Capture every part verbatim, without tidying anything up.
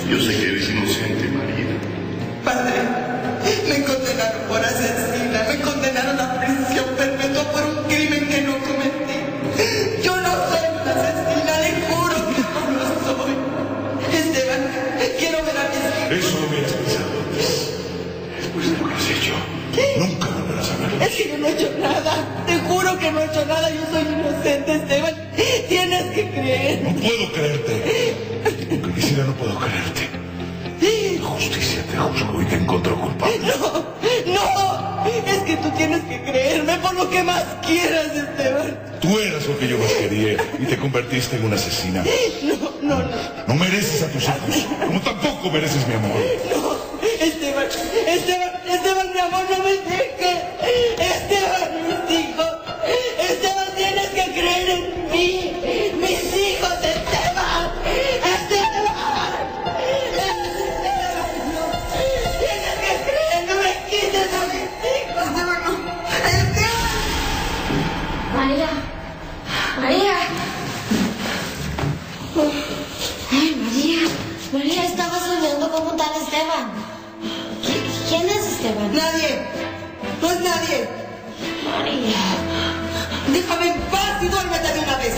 Yo sé que eres inocente, María. Padre, me condenaron por asesina, me condenaron a prisión perpetua por un crimen que no cometí. Yo no soy una asesina, le juro que no lo soy. Esteban, quiero ver a mis hijos. Eso lo hubieras pensado. Después de lo que has hecho, nunca volverás a verlos. Es que yo no he hecho nada, te juro que no he hecho nada, yo soy inocente, Esteban. Tienes que creer. No puedo creerte. Aunque quisiera, no puedo creerte. La justicia te juzgó y te encontró culpable. No, no, es que tú tienes que creerme por lo que más quieras, Esteban. Tú eras lo que yo más quería y te convertiste en una asesina. No, no, no. No mereces a tus hijos, como tampoco mereces mi amor. No, Esteban, Esteban, Esteban, mi amor, no me dejes. Esteban, mis hijos. Esteban, tienes que creer en mí. Mis hijos, Esteban. Esteban. Tienes que creer, no me quites a mis hijos. Esteban, no. Esteban. María. María. Ay, María. María, estaba soñando con un tal Esteban. ¿Quién es Esteban? Nadie. No es nadie. María. Déjame en paz y duérmete de una vez.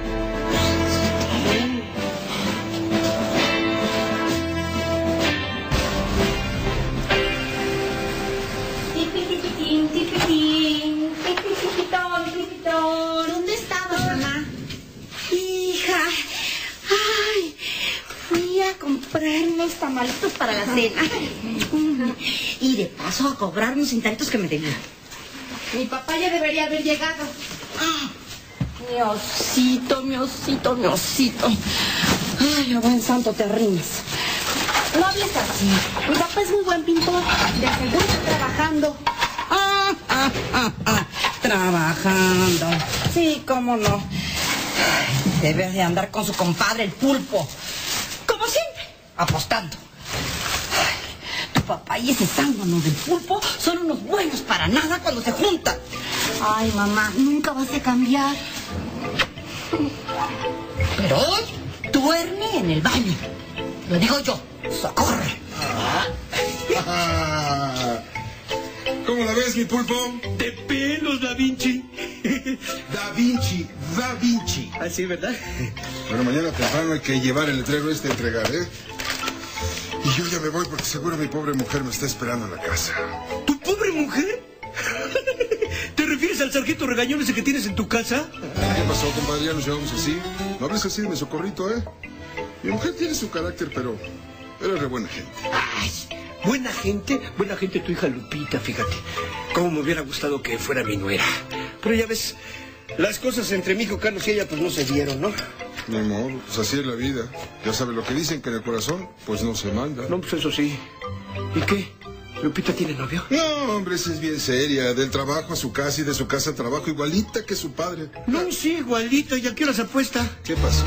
Tipitín, tipitín, tipititón, tipitón. ¿Dónde estabas, mamá? Hija, ay, fui a comprar unos tamalitos para la cena. Y de paso a cobrar unos centavos que me debían. Mi papá ya debería haber llegado. Mi osito, mi osito, mi osito. Ay, a buen santo te arrimas. No hables así. Mi papá es muy buen pintor. De seguro está trabajando. Ah, ah, ah, ah. Trabajando. Sí, cómo no. Ay, debe de andar con su compadre, el pulpo. Como siempre, apostando. Ay, tu papá y ese zángano del pulpo son unos buenos para nada cuando se juntan. Ay, mamá, nunca vas a cambiar. Pero hoy duerme en el baño. Lo digo yo. ¡Socorre! ¿Cómo la ves, mi pulpo? De pelos, Da Vinci. Da Vinci, Da Vinci. Así, ¿verdad? Bueno, mañana temprano hay que llevar el letrero este a entregar, ¿eh? Y yo ya me voy porque seguro mi pobre mujer me está esperando en la casa. ¿Tu pobre mujer? ¿Te refieres al sargento regañón ese que tienes en tu casa? ¿Qué pasó, compadre? Ya nos llevamos así. No hables así de mi socorrito, ¿eh? Mi mujer tiene su carácter, pero eres re buena gente. Ay, buena gente, buena gente tu hija Lupita, fíjate. Cómo me hubiera gustado que fuera mi nuera. Pero ya ves, las cosas entre mi hijo Carlos y ella pues no se dieron, ¿no? Ni modo, pues así es la vida. Ya sabes lo que dicen, que en el corazón, pues no se manda. No, pues eso sí. ¿Y qué? ¿Lupita tiene novio? No, hombre, esa es bien seria. Del trabajo a su casa y de su casa al trabajo, igualita que su padre. No, sí, igualito. ¿Y a qué hora se apuesta? ¿Qué pasó?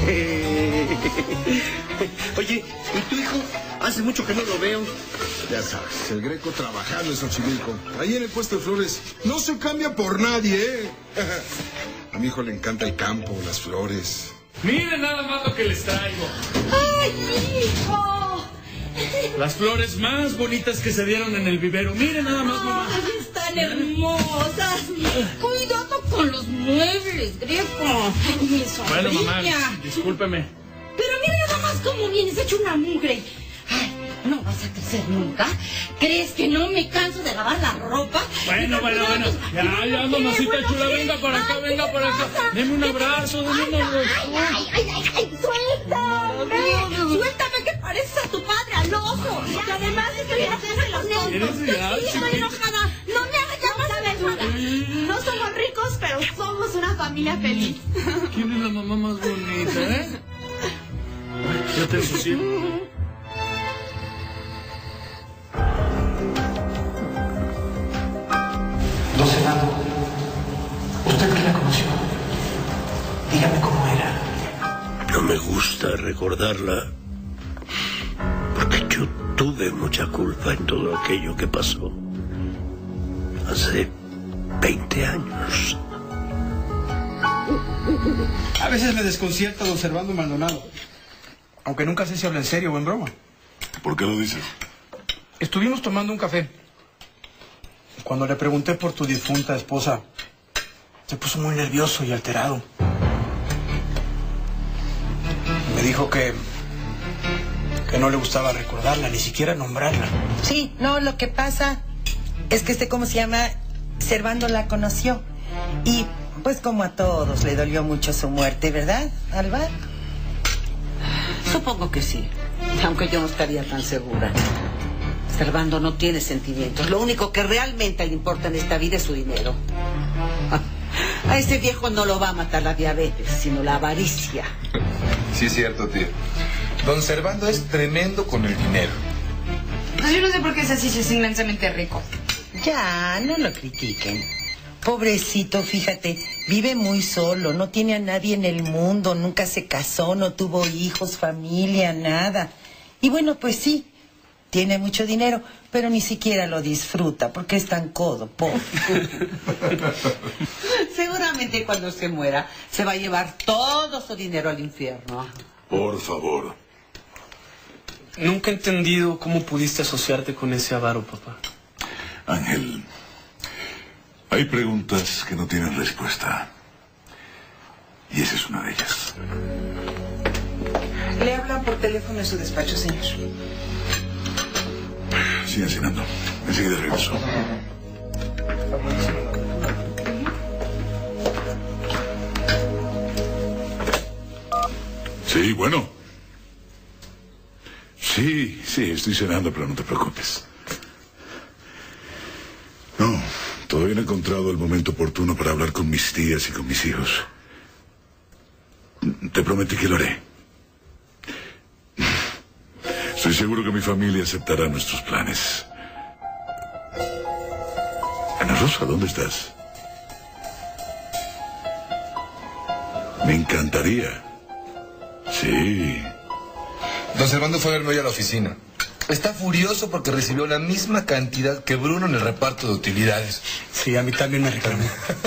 Oye, ¿y tu hijo? Hace mucho que no lo veo. Ya sabes, el Greco trabajando en Xochimilco. Ahí en el puesto de flores. No se cambia por nadie, ¿eh? A mi hijo le encanta el campo, las flores. Miren nada más lo que les traigo. ¡Ay, hijo! Las flores más bonitas que se dieron en el vivero. Miren nada más, mamá. ¡Ay, están hermosas! Cuidado con los muebles, Greco. Mi sobrina. Bueno, mamá, discúlpeme. Pero mira nada más cómo vienes hecho una mugre. Ay, ¿no vas a crecer nunca? ¿Crees que no me canso de lavar la ropa? Bueno, bueno, bueno. Ya, ya, mamacita chula, venga por acá, venga por acá. Deme un abrazo, deme un abrazo. ¡Ay, ay, ay, ay! ¡Suéltame! ¡Suéltame que pareces a tu padre, al oso! Y además estoy enojada los tontos. ¿Eres real, Sí, estoy chiquita? enojada. No me hagas llamar enojada. No somos ricos, pero somos una familia feliz. ¿Quién es la mamá más bonita, eh? Ay, ya te ensucié. Don Fernando, ¿usted que la conoció? Dígame cómo era. No me gusta recordarla, porque yo tuve mucha culpa en todo aquello que pasó. Hace veinte años. A veces me desconcierta don Servando Maldonado. Aunque nunca sé si habla en serio o en broma. ¿Por qué lo dices? Estuvimos tomando un café. Cuando le pregunté por tu difunta esposa, se puso muy nervioso y alterado. Me dijo que... que no le gustaba recordarla, ni siquiera nombrarla. Sí, no, lo que pasa es que este, ¿cómo se llama? Servando la conoció. Y pues como a todos le dolió mucho su muerte, ¿verdad, Alba? Supongo que sí, aunque yo no estaría tan segura. Servando no tiene sentimientos. Lo único que realmente le importa en esta vida es su dinero. A ese viejo no lo va a matar la diabetes, sino la avaricia. Sí, es cierto, tío. Don Servando es tremendo con el dinero. Pues yo no sé por qué es así, si es inmensamente rico. Ya, no lo critiquen. Pobrecito, fíjate, vive muy solo, no tiene a nadie en el mundo, nunca se casó, no tuvo hijos, familia, nada. Y bueno, pues sí, tiene mucho dinero, pero ni siquiera lo disfruta porque es tan codo, pobre. Seguramente cuando se muera se va a llevar todo su dinero al infierno. Por favor. Nunca he entendido cómo pudiste asociarte con ese avaro, papá. Ángel, hay preguntas que no tienen respuesta. Y esa es una de ellas. Le hablan por teléfono en su despacho, señor. Sigan cenando. Enseguida regreso. Sí, bueno. Sí, sí, estoy cenando, pero no te preocupes. No, todavía no he encontrado el momento oportuno para hablar con mis tías y con mis hijos. Te prometí que lo haré. Estoy seguro que mi familia aceptará nuestros planes. Ana Rosa, ¿dónde estás? Me encantaría. Sí. Don Servando fue a verme hoy a la oficina. Está furioso porque recibió la misma cantidad que Bruno en el reparto de utilidades. Sí, a mí también me reclamó.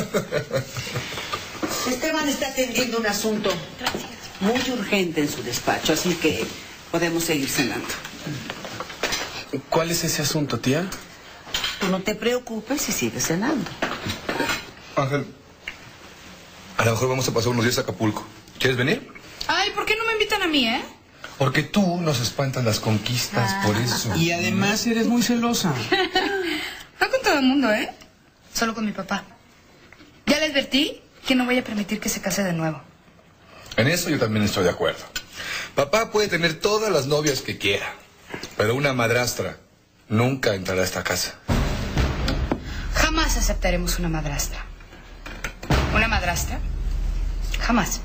Esteban está atendiendo un asunto muy urgente en su despacho, así que podemos seguir cenando. ¿Cuál es ese asunto, tía? Tú no te preocupes y sigues cenando. Ángel, a lo mejor vamos a pasar unos días a Acapulco. ¿Quieres venir? Ay, ¿por qué no me invitan a mí, eh? Porque tú nos espantas las conquistas, ah. por eso. Y además eres muy celosa. No con todo el mundo, ¿eh? Solo con mi papá. Ya le advertí que no voy a permitir que se case de nuevo. En eso yo también estoy de acuerdo. Papá puede tener todas las novias que quiera, pero una madrastra nunca entrará a esta casa. Jamás aceptaremos una madrastra. ¿Una madrastra? Jamás.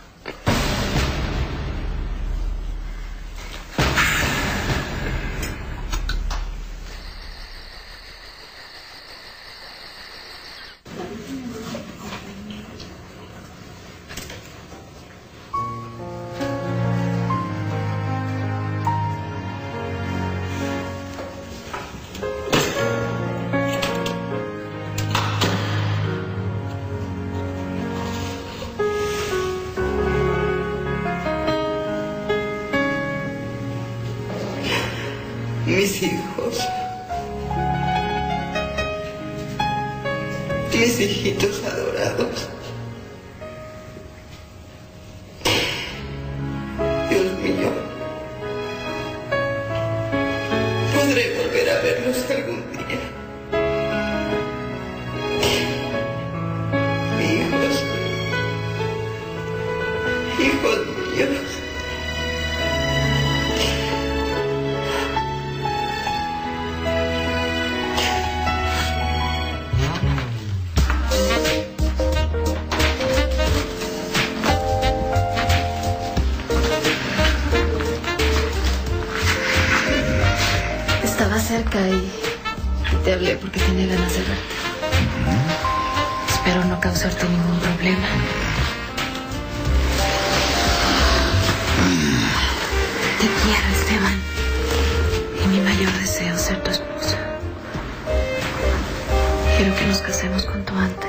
Mis hijos, mis hijitos adorados. Dios mío, podré volver a verlos algún día. Hijos, hijos míos. Estaba cerca y te hablé porque tenía ganas de verte. Espero no causarte ningún problema. Te quiero, Esteban. Y mi mayor deseo es ser tu esposa. Quiero que nos casemos cuanto antes.